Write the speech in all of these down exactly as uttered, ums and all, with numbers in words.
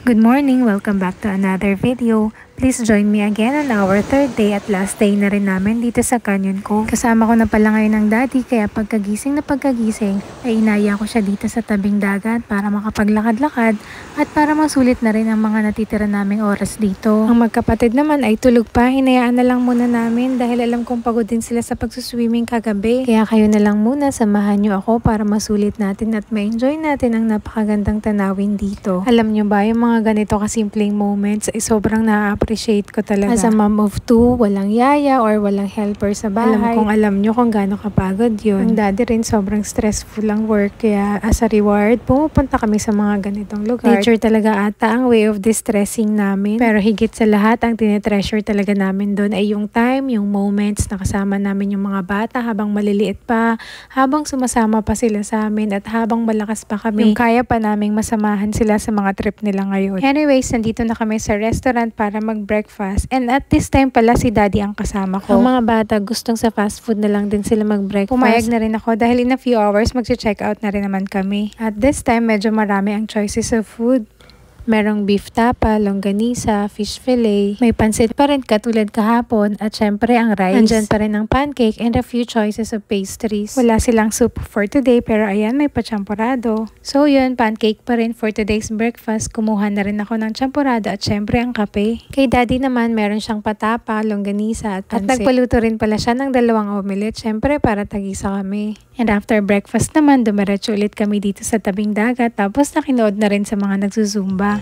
Good morning! Welcome back to another video. Please join me again on our third day at last day na rin namin dito sa Canyon Cove. Kasama ko na pala ngayon ng daddy kaya pagkagising na pagkagising ay inaya ko siya dito sa tabing dagat para makapaglakad-lakad at para masulit na rin ang mga natitira naming oras dito. Ang magkapatid naman ay tulog pa, hinayaan na lang muna namin dahil alam kong pagod din sila sa pagsuswimming kagabi. Kaya kayo na lang muna, samahan nyo ako para masulit natin at ma-enjoy natin ang napakagandang tanawin dito. Alam nyo ba, yung mga ganito kasimpleng moments ay sobrang na-appreciate appreciate ko talaga. As a mom of two, walang yaya or walang helper sa bahay. Alam kong alam nyo kung gaano kapagod yun. Ang daddy rin sobrang stressful ang work kaya as a reward, pumupunta kami sa mga ganitong lugar. Nature talaga ata ang way of distressing namin. Pero higit sa lahat, ang tinetreasure talaga namin doon ay yung time, yung moments na kasama namin yung mga bata habang maliliit pa, habang sumasama pa sila sa amin at habang malakas pa kami. Yung kaya pa naming masamahan sila sa mga trip nila ngayon. Anyways, nandito na kami sa restaurant para mag breakfast and at this time pala si daddy ang kasama ko. Ang mga bata gustong sa fast food na lang din sila mag-breakfast. Pumayag na rin ako dahil in a few hours mag-check out na rin naman kami. At this time medyo marami ang choices of food. Merong beef tapa, longganisa, fish fillet. May pansit pa rin katulad kahapon at syempre ang rice. Andyan pa rin ang pancake and a few choices of pastries. Wala silang soup for today pero ayan may pachampurado. So yun, pancake pa rin for today's breakfast. Kumuha na rin ako ng champurado at syempre ang kape. Kay daddy naman meron siyang patapa, longganisa at pansit. At nagpaluto rin pala siya ng dalawang omelette syempre para tagisa kami. And after breakfast naman, dumiretso ulit kami dito sa tabing dagat tapos nakinood na rin sa mga nagsusumba.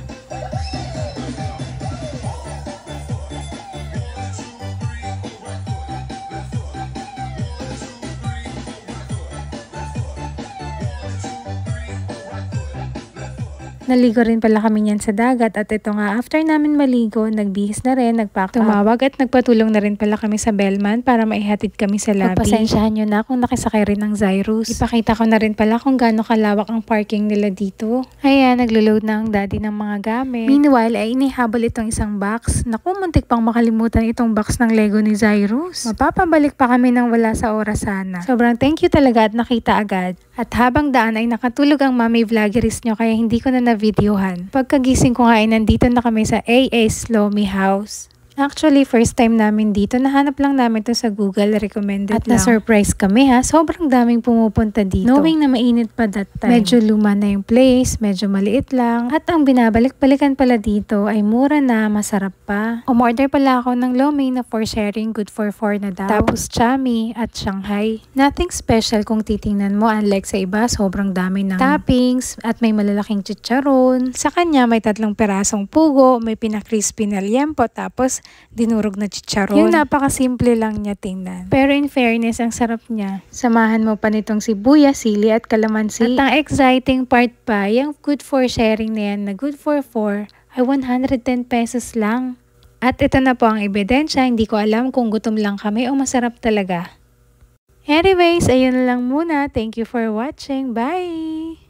Naligo rin pala kami niyan sa dagat at ito nga after namin maligo, nagbihis na rin, nagpack up. Tumawag at nagpatulong na rin pala kami sa bellman para maihatid kami sa lobby. Pagpasensyahan nyo na kung nakisakay rin ng Zyrus. Ipakita ko na rin pala kung gaano kalawak ang parking nila dito. Ayan, naglo-load na ang daddy ng mga gamit. Meanwhile, ay inihabol itong isang box. Naku, muntik pang makalimutan itong box ng Lego ni Zyrus. Mapapabalik pa kami nang wala sa oras sana. Sobrang thank you talaga at nakita agad. At habang daan ay nakatulog ang mami vloggerist nyo kaya hindi ko na na-videohan. Pagkagising ko nga ay nandito na kami sa A A's Lomi House. Actually, first time namin dito. Nahanap lang namin to sa Google, recommended At lang. At na-surprise kami ha. Sobrang daming pumupunta dito. Knowing na mainit pa that time. Medyo luma na yung place, medyo maliit lang. At ang binabalik-balikan pala dito ay mura na, masarap pa. Umorder pala ako ng Lomi na for sharing, good for four na daw. Tapos chami at Shanghai. Nothing special kung titingnan mo. Unlike sa iba, sobrang dami ng toppings at may malalaking chicharon. Sa kanya may tatlong perasong pugo, may pinakrispy na liempo, tapos dinurog na chicharon. Yung napakasimple lang niya tingnan. Pero in fairness, ang sarap niya. Samahan mo pa nitong sibuyas, sili at kalamansi. At ang exciting part pa, yung good for sharing na yan na good for four ay one hundred ten pesos lang. At ito na po ang ebidensya, hindi ko alam kung gutom lang kami o masarap talaga. Anyways, ayun lang muna. Thank you for watching. Bye!